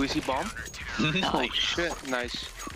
Do we see bomb? No. Oh shit, nice.